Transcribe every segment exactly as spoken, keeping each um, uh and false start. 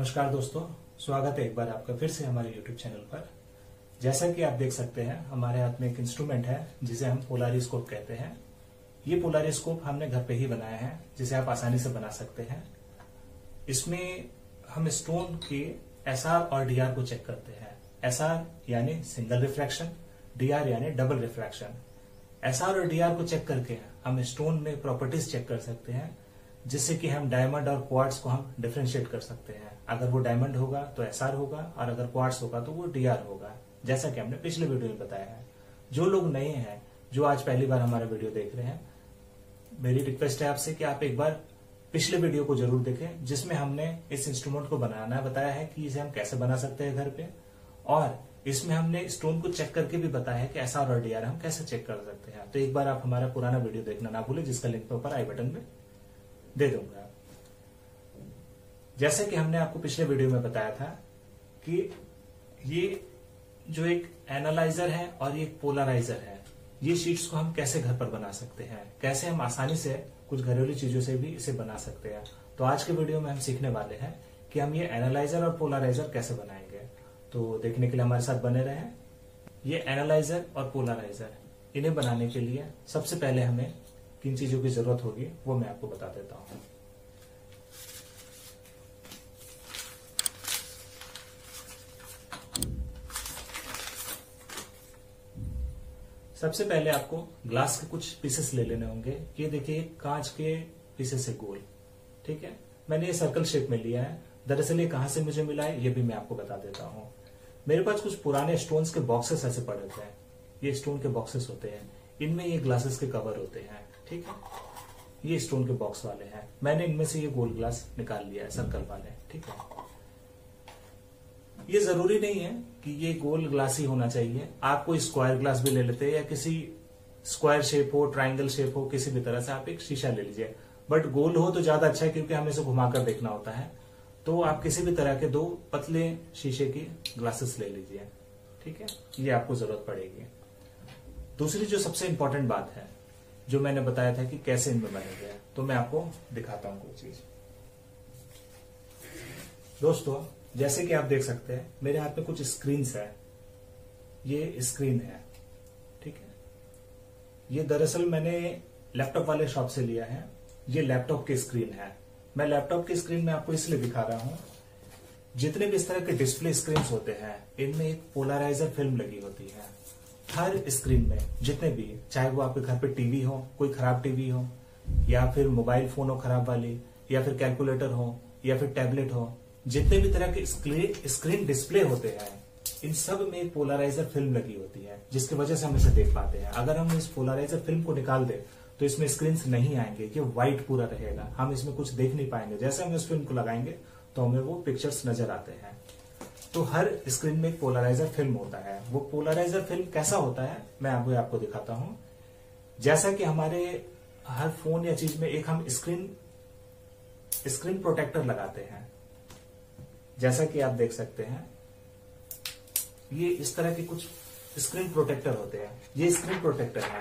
नमस्कार दोस्तों, स्वागत है एक बार आपका फिर से हमारे यूट्यूब चैनल पर। जैसा कि आप देख सकते हैं, हमारे हाथ में एक इंस्ट्रूमेंट है जिसे हम पोलारिस्कोप कहते हैं। ये पोलारिस्कोप हमने घर पे ही बनाया है, जिसे आप आसानी से बना सकते हैं। इसमें हम स्टोन के एस आर और डी आर को चेक करते हैं। एस आर यानी सिंगल रिफ्रैक्शन, डी आर यानी डबल रिफ्रैक्शन। एस आर और डी आर को चेक करके हम स्टोन में प्रॉपर्टीज चेक कर सकते हैं, जिससे कि हम डायमंड और क्वार्ट्ज को हम डिफरेंशिएट कर सकते हैं। अगर वो डायमंड होगा तो एस आर होगा और अगर क्वार्ट्ज होगा तो वो डी आर होगा, जैसा कि हमने पिछले वीडियो में बताया है। जो लोग नए हैं, जो आज पहली बार हमारा वीडियो देख रहे हैं, मेरी रिक्वेस्ट है आपसे कि आप एक बार पिछले वीडियो को जरूर देखें, जिसमें हमने इस इंस्ट्रूमेंट को बनाना बताया है कि इसे हम कैसे बना सकते हैं घर पे, और इसमें हमने स्टोन को चेक करके भी बताया है कि एस आर और डी आर हम कैसे चेक कर सकते हैं। तो एक बार आप हमारा पुराना वीडियो देखना ना भूलें, जिसका लिंक ऊपर आई बटन में दे दूंगा। जैसे कि हमने आपको पिछले वीडियो में बताया था कि ये जो एक एनालाइजर है और ये एक पोलराइजर है, ये शीट्स को हम कैसे घर पर बना सकते हैं, कैसे हम आसानी से कुछ घरेलू चीजों से भी इसे बना सकते हैं। तो आज के वीडियो में हम सीखने वाले हैं कि हम ये एनालाइजर और पोलराइजर कैसे बनाएंगे। तो देखने के लिए हमारे साथ बने रहें। ये एनालाइजर और पोलराइजर, इन्हें बनाने के लिए सबसे पहले हमें किन चीजों की जरूरत होगी वो मैं आपको बता देता हूं। सबसे पहले आपको ग्लास के कुछ पीसेस ले लेने होंगे। ये देखिए, कांच के पीसेस है गोल, ठीक है। मैंने ये सर्कल शेप में लिया है। दरअसल ये कहां से मुझे मिला है ये भी मैं आपको बता देता हूं। मेरे पास कुछ पुराने स्टोन्स के बॉक्सेस ऐसे पड़े होते हैं। ये स्टोन के बॉक्सेस होते हैं, इनमें ये ग्लासेस के कवर होते हैं, ठीक है। ये स्टोन के बॉक्स वाले हैं। मैंने इनमें से ये गोल ग्लास निकाल लिया है, सर्कल वाले, ठीक है। ये जरूरी नहीं है कि ये गोल ग्लास ही होना चाहिए, आप कोई स्क्वायर ग्लास भी ले लेते हैं, या किसी स्क्वायर शेप हो, ट्राइंगल शेप हो, किसी भी तरह से आप एक शीशा ले लीजिए। बट गोल हो तो ज्यादा अच्छा है, क्योंकि हमें इसे घुमाकर देखना होता है। तो आप किसी भी तरह के दो पतले शीशे की ग्लासेस ले लीजिए, ठीक है। ये आपको जरूरत पड़ेगी। दूसरी जो सबसे इंपॉर्टेंट बात है, जो मैंने बताया था कि कैसे इनमें बनेगा, तो मैं आपको दिखाता हूं कुछ चीज। दोस्तों, जैसे कि आप देख सकते हैं, मेरे हाथ में कुछ स्क्रीन्स है। ये स्क्रीन है, ठीक है। ये दरअसल मैंने लैपटॉप वाले शॉप से लिया है। ये लैपटॉप की स्क्रीन है। मैं लैपटॉप की स्क्रीन में आपको इसलिए दिखा रहा हूं, जितने भी इस तरह के डिस्प्ले स्क्रीन होते हैं, इनमें एक पोलराइजर फिल्म लगी होती है। हर स्क्रीन में जितने भी, चाहे वो आपके घर पे टीवी हो, कोई खराब टीवी हो, या फिर मोबाइल फोन हो खराब वाली, या फिर कैलकुलेटर हो, या फिर टैबलेट हो, जितने भी तरह के स्क्रीन डिस्प्ले होते हैं, इन सब में एक पोलराइजर फिल्म लगी होती है, जिसकी वजह से हम इसे देख पाते हैं। अगर हम इस पोलराइजर फिल्म को निकाल दें तो इसमें स्क्रीन नहीं आएंगे, ये व्हाइट पूरा रहेगा, हम इसमें कुछ देख नहीं पाएंगे। जैसे हम इस फिल्म को लगाएंगे तो हमें वो पिक्चर्स नजर आते हैं। तो हर स्क्रीन में एक पोलराइजर फिल्म होता है। वो पोलराइजर फिल्म कैसा होता है, मैं आपको आपको दिखाता हूं। जैसा कि हमारे हर फोन या चीज में एक हम स्क्रीन स्क्रीन प्रोटेक्टर लगाते हैं, जैसा कि आप देख सकते हैं, ये इस तरह के कुछ स्क्रीन प्रोटेक्टर होते हैं। ये स्क्रीन प्रोटेक्टर है।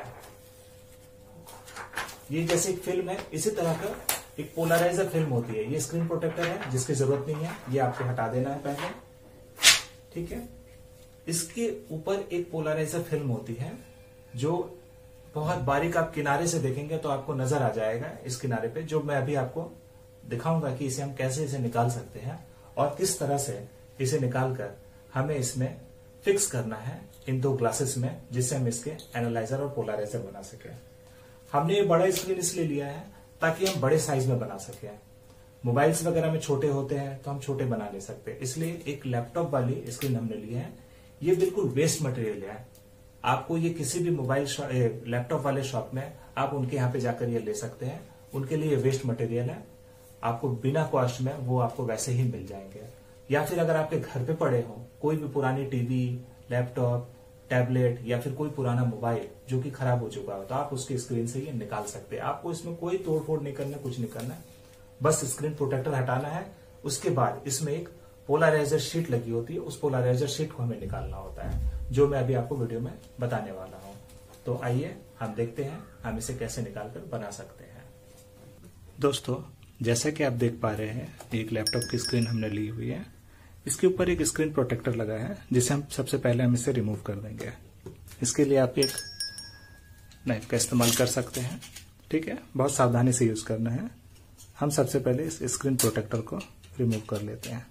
ये जैसे एक फिल्म है, इसी तरह का एक पोलराइजर फिल्म होती है। ये स्क्रीन प्रोटेक्टर है, जिसकी जरूरत नहीं है, ये आपको हटा देना है पहले, ठीक है। इसके ऊपर एक पोलराइजर फिल्म होती है, जो बहुत बारीक, आप किनारे से देखेंगे तो आपको नजर आ जाएगा इस किनारे पे, जो मैं अभी आपको दिखाऊंगा कि इसे हम कैसे इसे निकाल सकते हैं और किस तरह से इसे निकालकर हमें इसमें फिक्स करना है इन दो ग्लासेस में, जिससे हम इसके एनालाइजर और पोलराइजर बना सके। हमने ये बड़ा स्क्रीन इसलिए लिया है ताकि हम बड़े साइज में बना सके। मोबाइल्स वगैरह में छोटे होते हैं तो हम छोटे बना नहीं सकते, इसलिए एक लैपटॉप वाली स्क्रीन हमने ली है। ये बिल्कुल वेस्ट मटेरियल है। आपको ये किसी भी मोबाइल लैपटॉप वाले शॉप में आप उनके यहाँ पे जाकर ये ले सकते हैं। उनके लिए वेस्ट मटेरियल है, आपको बिना कॉस्ट में वो आपको वैसे ही मिल जाएंगे। या फिर अगर आपके घर पे पड़े हो कोई भी पुरानी टीवी, लैपटॉप, टैबलेट, या फिर कोई पुराना मोबाइल जो कि खराब हो चुका हो, तो आप उसकी स्क्रीन से ये निकाल सकते हैं। आपको इसमें कोई तोड़फोड़ नहीं करना, कुछ नहीं करना, बस स्क्रीन प्रोटेक्टर हटाना है। उसके बाद इसमें एक पोलराइजर शीट लगी होती है, उस पोलराइजर शीट को हमें निकालना होता है, जो मैं अभी आपको वीडियो में बताने वाला हूं। तो आइए हम देखते हैं हम इसे कैसे निकालकर बना सकते हैं। दोस्तों, जैसा कि आप देख पा रहे हैं, एक लैपटॉप की स्क्रीन हमने ली हुई है। इसके ऊपर एक स्क्रीन प्रोटेक्टर लगा है, जिसे हम सबसे पहले हम इसे रिमूव कर देंगे। इसके लिए आप एक नाइफ का इस्तेमाल कर सकते हैं। ठीक है, बहुत सावधानी से यूज करना है। हम सबसे पहले इस स्क्रीन प्रोटेक्टर को रिमूव कर लेते हैं।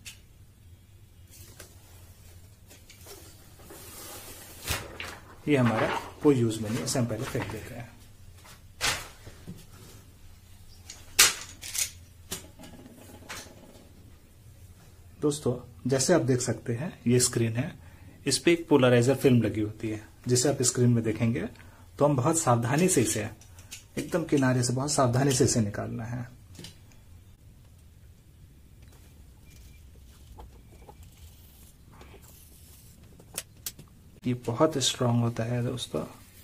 ये हमारा कोई यूज में नहीं, इसे हम पहले फेंक देते हैं। दोस्तों, जैसे आप देख सकते हैं, ये स्क्रीन है, इस पे एक पोलराइजर फिल्म लगी होती है, जिसे आप स्क्रीन में देखेंगे तो हम बहुत सावधानी से इसे एकदम किनारे से बहुत सावधानी से इसे निकालना है। ये बहुत स्ट्रांग होता है दोस्तों।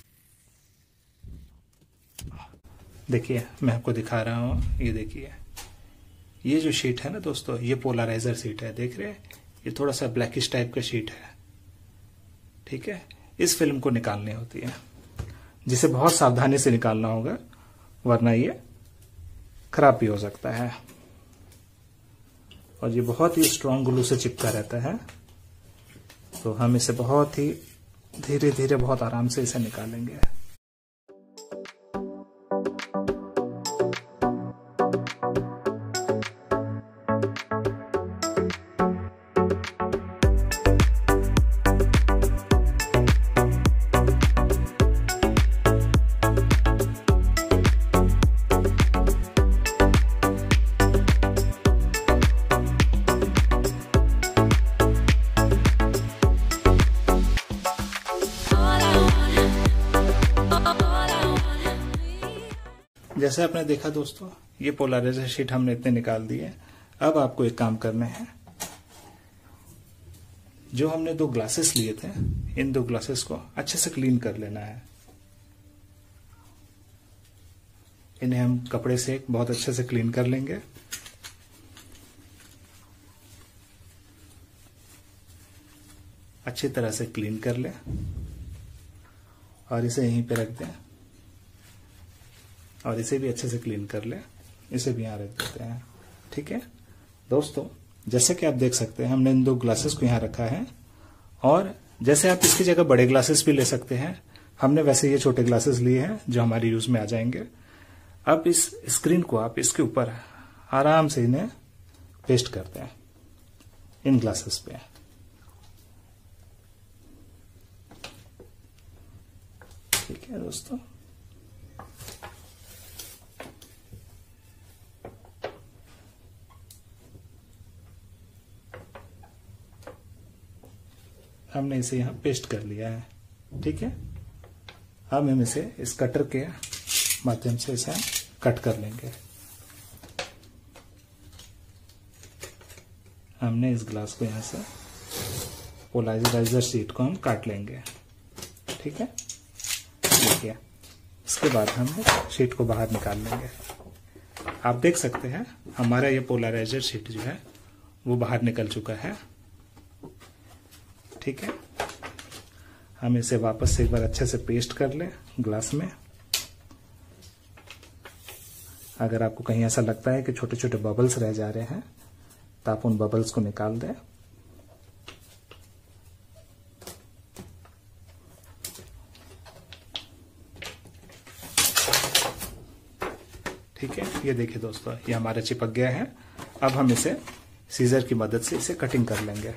देखिए, मैं आपको दिखा रहा हूं, ये देखिए, ये जो शीट है ना दोस्तों, ये पोलराइजर शीट है। देख रहे हैं, ये थोड़ा सा ब्लैकिश टाइप का शीट है। ठीक है, इस फिल्म को निकालनी होती है, जिसे बहुत सावधानी से निकालना होगा, वरना ये खराब भी हो सकता है। और ये बहुत ही स्ट्रांग ग्लू से चिपका रहता है, तो हम इसे बहुत ही धीरे धीरे बहुत आराम से इसे निकालेंगे। जैसे आपने देखा दोस्तों, ये पोलराइजर शीट हमने इतने निकाल दी है। अब आपको एक काम करना है, जो हमने दो ग्लासेस लिए थे, इन दो ग्लासेस को अच्छे से क्लीन कर लेना है। इन्हें हम कपड़े से बहुत अच्छे से क्लीन कर लेंगे। अच्छी तरह से क्लीन कर लें और इसे यहीं पे रख दें, और इसे भी अच्छे से क्लीन कर लें। इसे भी यहाँ रख देते हैं। ठीक है दोस्तों, जैसे कि आप देख सकते हैं, हमने इन दो ग्लासेस को यहाँ रखा है, और जैसे आप इसकी जगह बड़े ग्लासेस भी ले सकते हैं, हमने वैसे ये छोटे ग्लासेस लिए हैं जो हमारे यूज में आ जाएंगे। अब इस स्क्रीन को आप इसके ऊपर आराम से इन्हें पेस्ट करते हैं, इन ग्लासेस पे। ठीक है दोस्तों, हमने इसे यहां पेस्ट कर लिया है। ठीक है, अब हम इसे इस कटर के माध्यम से इसे कट कर लेंगे। हमने इस ग्लास को यहां से पोलराइजर शीट को हम काट लेंगे। ठीक है, देखिए, इसके बाद हम शीट को बाहर निकाल लेंगे। आप देख सकते हैं, हमारा ये पोलराइजर शीट जो है वो बाहर निकल चुका है। ठीक है, हम इसे वापस से एक बार अच्छे से पेस्ट कर लें ग्लास में। अगर आपको कहीं ऐसा लगता है कि छोटे छोटे बबल्स रह जा रहे हैं, तो आप उन बबल्स को निकाल दें। ठीक है, ये देखिए दोस्तों, ये हमारा चिपक गया है। अब हम इसे सीजर की मदद से इसे कटिंग कर लेंगे।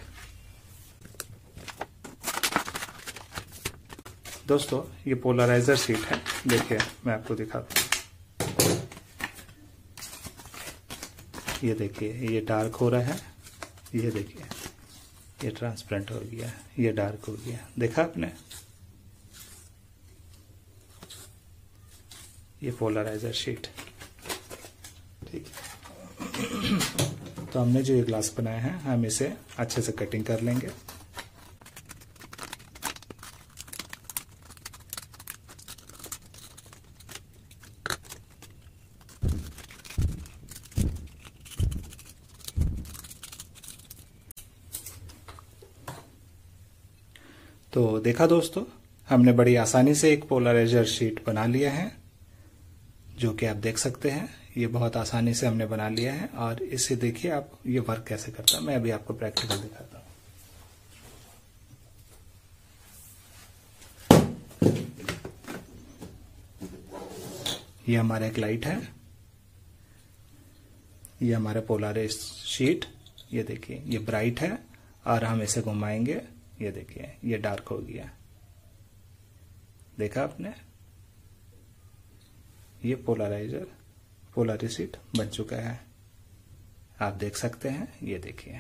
दोस्तों, ये पोलराइजर शीट है, देखिए मैं आपको दिखाता हूँ। ये देखिए, ये डार्क हो रहा है, ये देखिए, ये ट्रांसपेरेंट हो गया, ये डार्क हो गया। देखा आपने, ये पोलराइजर शीट। ठीक है, तो हमने जो ये ग्लास बनाया है, हम इसे अच्छे से कटिंग कर लेंगे। तो देखा दोस्तों, हमने बड़ी आसानी से एक पोलराइजर शीट बना लिया है, जो कि आप देख सकते हैं। ये बहुत आसानी से हमने बना लिया है। और इसे देखिए आप ये वर्क कैसे करता है, मैं अभी आपको प्रैक्टिकल दिखाता हूँ। ये हमारा एक लाइट है, ये हमारा पोलराइज शीट, ये देखिए ये ब्राइट है और हम इसे घुमाएंगे, ये देखिए ये डार्क हो गया। देखा आपने, ये पोलराइजर पोलराइज शीट बन चुका है, आप देख सकते हैं। ये देखिए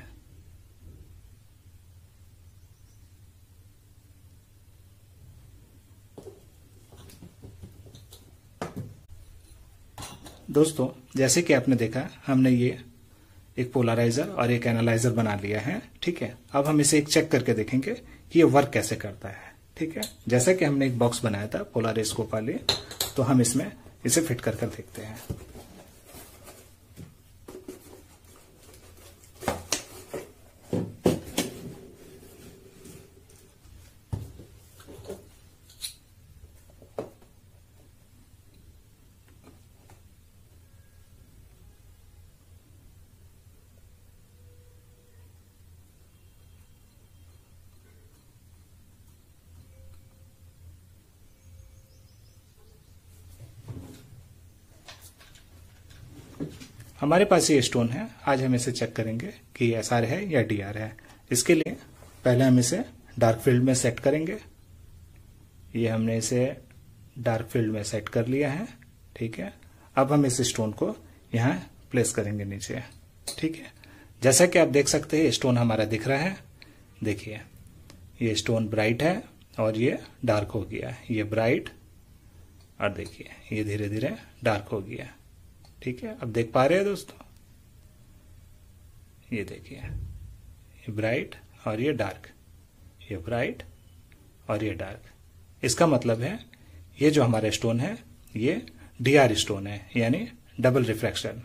दोस्तों, जैसे कि आपने देखा हमने ये एक पोलराइजर और एक एनालाइजर बना लिया है। ठीक है, अब हम इसे एक चेक करके देखेंगे कि ये वर्क कैसे करता है। ठीक है, जैसा कि हमने एक बॉक्स बनाया था पोलराइस्कोप वाले, तो हम इसमें इसे फिट कर कर देखते हैं। हमारे पास ये स्टोन है, आज हम इसे चेक करेंगे कि एस आर है या डी आर है। इसके लिए पहले हम इसे डार्क फील्ड में सेट करेंगे। ये हमने इसे डार्क फील्ड में सेट कर लिया है। ठीक है, अब हम इस स्टोन को यहाँ प्लेस करेंगे नीचे। ठीक है, जैसा कि आप देख सकते हैं स्टोन हमारा दिख रहा है। देखिए ये स्टोन ब्राइट है और ये डार्क हो गया, ये ब्राइट और देखिए ये धीरे धीरे डार्क हो गया। ठीक है, अब देख पा रहे हैं दोस्तों, ये देखिए ये ब्राइट और ये डार्क, ये ब्राइट और ये डार्क। इसका मतलब है ये जो हमारा स्टोन है ये डी आर स्टोन है, यानी डबल रिफ्रैक्शन।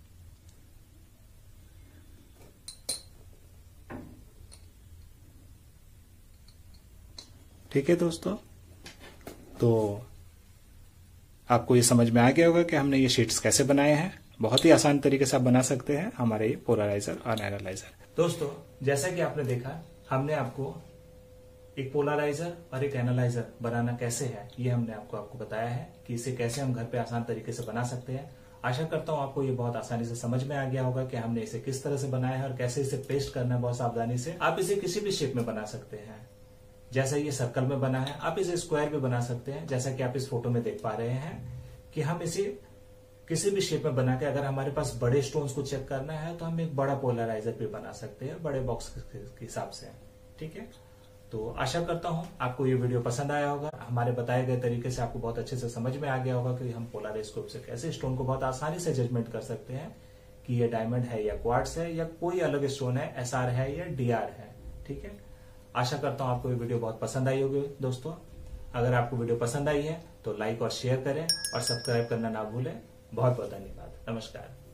ठीक है दोस्तों, तो आपको ये समझ में आ गया होगा कि हमने ये शीट्स कैसे बनाए हैं। बहुत ही आसान तरीके से आप बना सकते हैं हमारे ये पोलराइजर और एनालाइजर। दोस्तों, जैसा कि आपने देखा, हमने आपको एक पोलराइजर और एक एनालाइजर बनाना कैसे है ये हमने आपको आपको बताया है कि इसे कैसे हम घर पे आसान तरीके से बना सकते हैं। आशा करता हूं आपको ये बहुत आसानी से समझ में आ गया होगा कि हमने इसे किस तरह से बनाया है और कैसे इसे पेस्ट करना है बहुत सावधानी से। आप इसे किसी भी शेप में बना सकते हैं, जैसा ये सर्कल में बना है आप इसे स्क्वायर भी बना सकते हैं, जैसा कि आप इस फोटो में देख पा रहे हैं कि हम इसे किसी भी शेप में बना के, अगर हमारे पास बड़े स्टोन्स को चेक करना है तो हम एक बड़ा पोलराइजर भी बना सकते हैं बड़े बॉक्स के हिसाब से। ठीक है, तो आशा करता हूं आपको ये वीडियो पसंद आया होगा। हमारे बताए गए तरीके से आपको बहुत अच्छे से समझ में आ गया होगा कि हम पोलराइस्कोप से कैसे स्टोन को बहुत आसानी से जजमेंट कर सकते हैं कि ये डायमंड है या क्वार्ट्ज है या कोई अलग स्टोन है, एस आर है या डी आर है। ठीक है, आशा करता हूं आपको ये वीडियो बहुत पसंद आई होगी दोस्तों। अगर आपको वीडियो पसंद आई है तो लाइक और शेयर करें और सब्सक्राइब करना ना भूलें। बहुत बहुत धन्यवाद, नमस्कार।